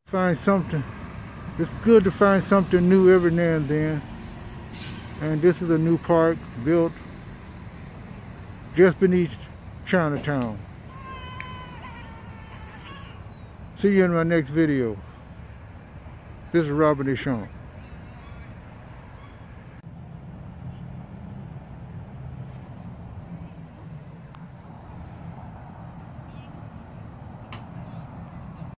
Find something. It's good to find something new every now and then. And this is a new park built just beneath Chinatown. See you in my next video. This is Robert Deschamps.